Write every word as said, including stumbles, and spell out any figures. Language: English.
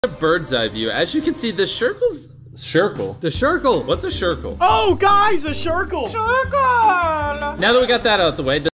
A bird's eye view. As you can see, the Shircle's Shircle. The Shircle. What's a Shircle? Oh, guys, a Shircle. Shircle. Now that we got that out of the way.